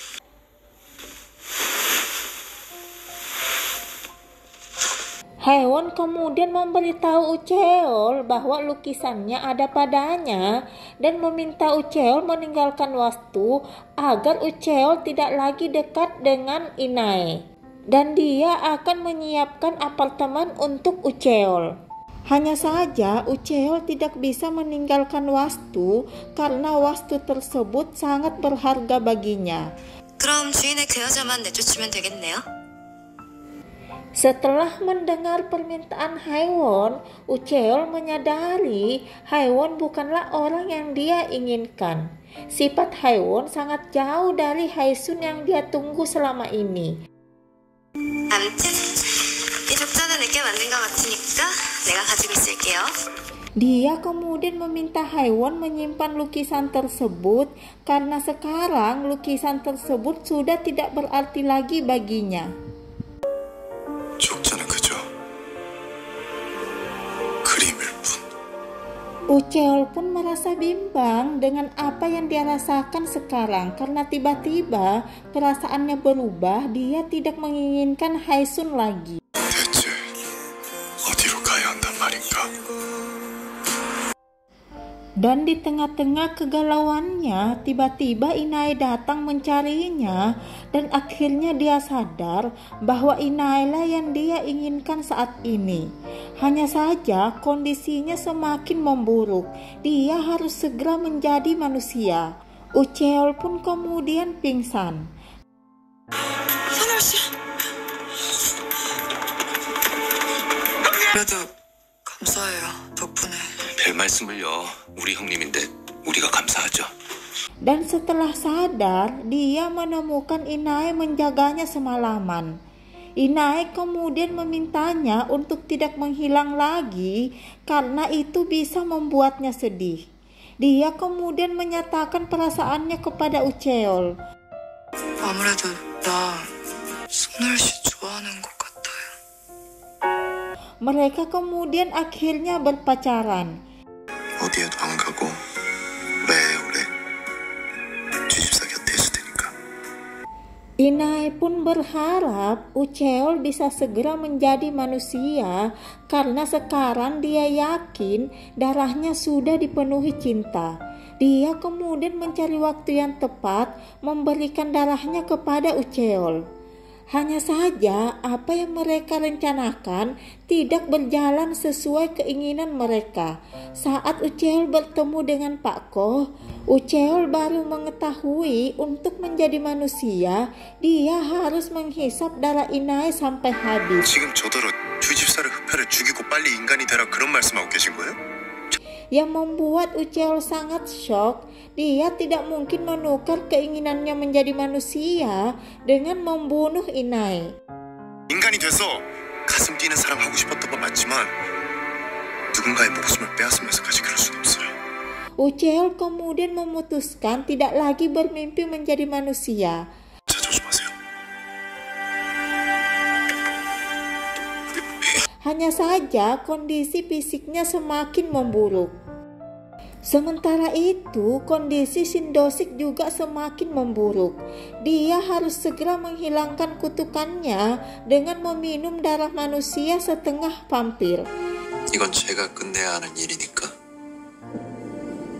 Haewon kemudian memberitahu Ucheol bahwa lukisannya ada padanya dan meminta Ucheol meninggalkan Wastu agar Ucheol tidak lagi dekat dengan Inae. Dan dia akan menyiapkan apartemen untuk Ucheol. Hanya saja Ucheol tidak bisa meninggalkan Wastu karena Wastu tersebut sangat berharga baginya. 그럼 주인의 그 여자만 내쫓으면 되겠네요. Setelah mendengar permintaan Haewon, Ucheol menyadari Haewon bukanlah orang yang dia inginkan. Sifat Haewon sangat jauh dari Haesun yang dia tunggu selama ini. 아무튼 이 족자는 내게 맞는 것 같으니까 내가 가지고 있을게요. Dia kemudian meminta Haewon menyimpan lukisan tersebut karena sekarang lukisan tersebut sudah tidak berarti lagi baginya. 족자는 그저 그림일 뿐. Ucheol pun merasa bimbang dengan apa yang dia rasakan sekarang karena tiba-tiba perasaannya berubah. Dia tidak menginginkan Haesun lagi. 대체 어디로 가야 한단 말인가? Dan di tengah-tengah kegalauannya, tiba-tiba Inae datang mencarinya dan akhirnya dia sadar bahwa Inae lah yang dia inginkan saat ini. Hanya saja kondisinya semakin memburuk. Dia harus segera menjadi manusia. Ucheol pun kemudian pingsan. 하늘 씨. 그래도 감사해요. 덕분에. 별 말씀을요. 우리 형님인데 우리가 감사하죠. Dan setelah sadar, dia menemukan Inae menjaganya semalaman. Inae kemudian memintanya untuk tidak menghilang lagi karena itu bisa membuatnya sedih. Dia kemudian menyatakan perasaannya kepada Ucheol. 아무래도 나 손을 씨 좋아하는 것 같아요. Mereka kemudian akhirnya berpacaran. 어디에도 안 가고 오래오래 뒤집사 곁에 있을 테니까. Inae pun berharap Ucheol bisa segera menjadi manusia karena sekarang dia yakin darahnya sudah dipenuhi cinta. Dia kemudian mencari waktu yang tepat memberikan darahnya kepada Ucheol. Hanya saja apa yang mereka rencanakan tidak berjalan sesuai keinginan mereka. Saat Ucheol bertemu dengan Pak Koh, Ucheol baru mengetahui untuk menjadi manusia, dia harus menghisap darah Inae sampai habis. 지금 저더러 주집사를 흡혈해 죽이고 빨리 인간이 되라 그런 말씀하고 계신 거예요? Yang membuat Ucheol sangat shock, dia tidak mungkin menukar keinginannya menjadi manusia dengan membunuh Inae. 인간이 돼서 가슴 뛰는 사람 하고 싶었던 건 맞지만 누군가의 목숨을 빼앗으면서까지 그럴 순 없어요. Ucheol kemudian memutuskan tidak lagi bermimpi menjadi manusia. 자, 조심하세요. Hanya saja kondisi fisiknya semakin memburuk. Sementara itu, kondisi Shindosik juga semakin memburuk. Dia harus segera menghilangkan kutukannya dengan meminum darah manusia setengah vampir. 이건 제가 끝내야 하는 일이니까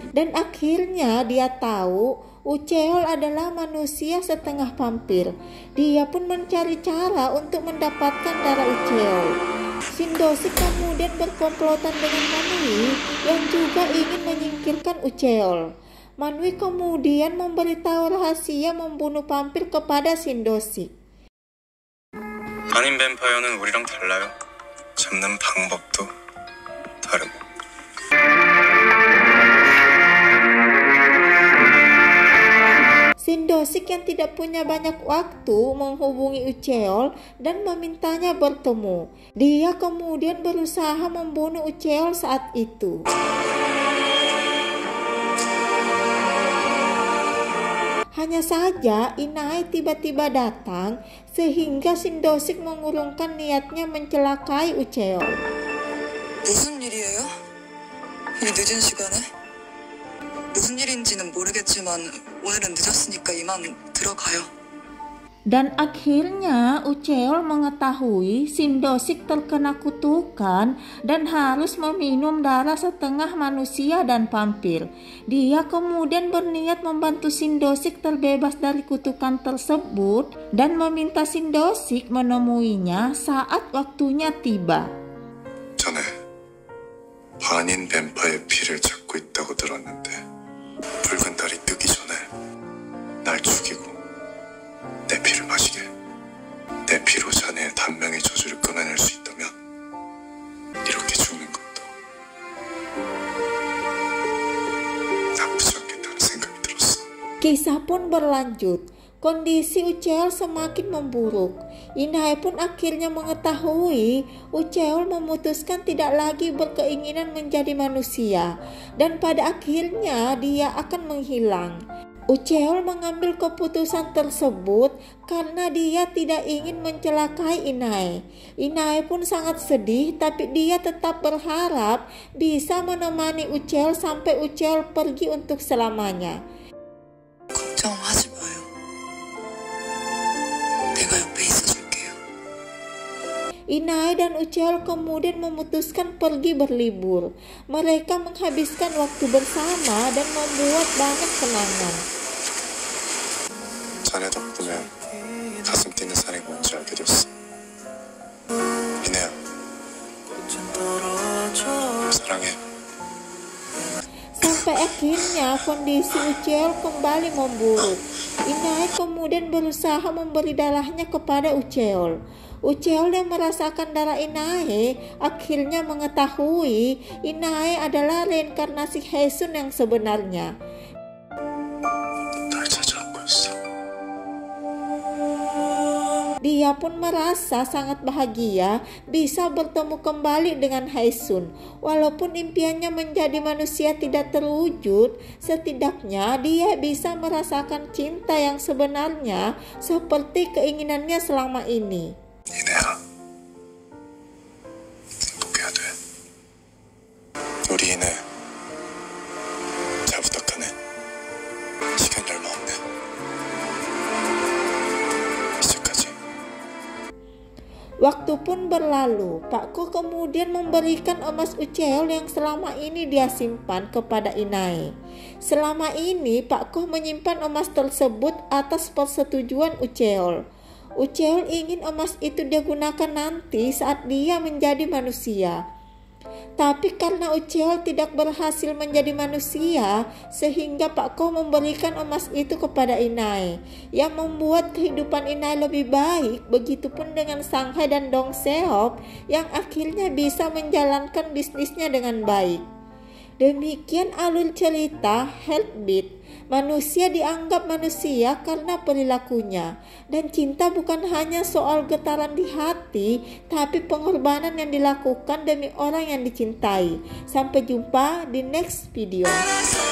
Dan akhirnya dia tahu Ucheol adalah manusia setengah vampir. Dia pun mencari cara untuk mendapatkan darah Ucheol. Sindosik kemudian berkomplotan dengan Manwi yang juga ingin menyingkirkan Ucheol. Manwi kemudian memberitahu rahasia membunuh vampir kepada Sindosik. 반인 뱀파이어는 우리랑 달라요. 잡는 방법도 다르고. Sindosik yang tidak punya banyak waktu menghubungi Ucheol dan memintanya bertemu. Dia kemudian berusaha membunuh Ucheol saat itu. Hanya saja Inai tiba-tiba datang sehingga Sindosik mengurungkan niatnya mencelakai Ucheol. 무슨 일이에요? 이 늦은 시간에? 무슨 일인지는 모르겠지만 오늘은 늦었으니까 이만 들어가요. Dan akhirnya Ucheol mengetahui Sindosik terkena kutukan dan harus meminum darah setengah manusia dan vampir. Dia kemudian berniat membantu Sindosik terbebas dari kutukan tersebut dan meminta Sindosik menemuinya saat waktunya tiba. 전에 반인 뱀파의 피를 찾고 있다고 들었는데 붉은 달이 뜨기 전에 날 죽이고 내 피를 마시게. 내 피로 자네의 단명의 저주를 끊어낼 수 있다면 이렇게 죽는 것도 나쁘지 않겠다는 생각이 들었어. Kisah pun berlanjut. Kondisi Ucheol semakin memburuk. Inai pun akhirnya mengetahui Ucheol memutuskan tidak lagi berkeinginan menjadi manusia dan pada akhirnya dia akan menghilang. Ucheol mengambil keputusan tersebut karena dia tidak ingin mencelakai Inai. Inai pun sangat sedih tapi dia tetap berharap bisa menemani Ucheol sampai Ucheol pergi untuk selamanya. 걱정하지 마요. 내가 옆에 있어줄게요. Inai dan Ucheol kemudian memutuskan pergi berlibur. Mereka menghabiskan waktu bersama dan membuat banyak kenangan. 자네 덕분에 가슴 뛰는 사랑이 뭔지 알게 됐어. 이내야, 사랑해. Sampai akhirnya kondisi Ucheol kembali memburuk. Inai kemudian berusaha memberi darahnya kepada Ucheol. Ucheol yang merasakan darah Inai akhirnya mengetahui Inai adalah reinkarnasi Haesun yang sebenarnya. 날 찾아오고 있어. Dia pun merasa sangat bahagia bisa bertemu kembali dengan Haesun. Walaupun impiannya menjadi manusia tidak terwujud, setidaknya dia bisa merasakan cinta yang sebenarnya seperti keinginannya selama ini. 이내야, 행복해야 돼. 우리 이내 잘 부탁하네. 시간이 얼마 없네. 이제까지. Waktu pun berlalu. Pak Ko kemudian memberikan emas Ucheol yang selama ini dia simpan kepada Inai. Selama ini Pak Ko menyimpan emas tersebut atas persetujuan Ucheol. Ucheol ingin emas itu digunakan nanti saat dia menjadi manusia. Tapi karena Ucheol tidak berhasil menjadi manusia, sehingga Pak Ko memberikan emas itu kepada Inai, yang membuat kehidupan Inai lebih baik. Begitupun dengan Sanghae dan Dong Seop yang akhirnya bisa menjalankan bisnisnya dengan baik. Demikian alur cerita Heartbeat. Manusia dianggap manusia karena perilakunya, dan cinta bukan hanya soal getaran di hati, tapi pengorbanan yang dilakukan demi orang yang dicintai. Sampai jumpa di next video.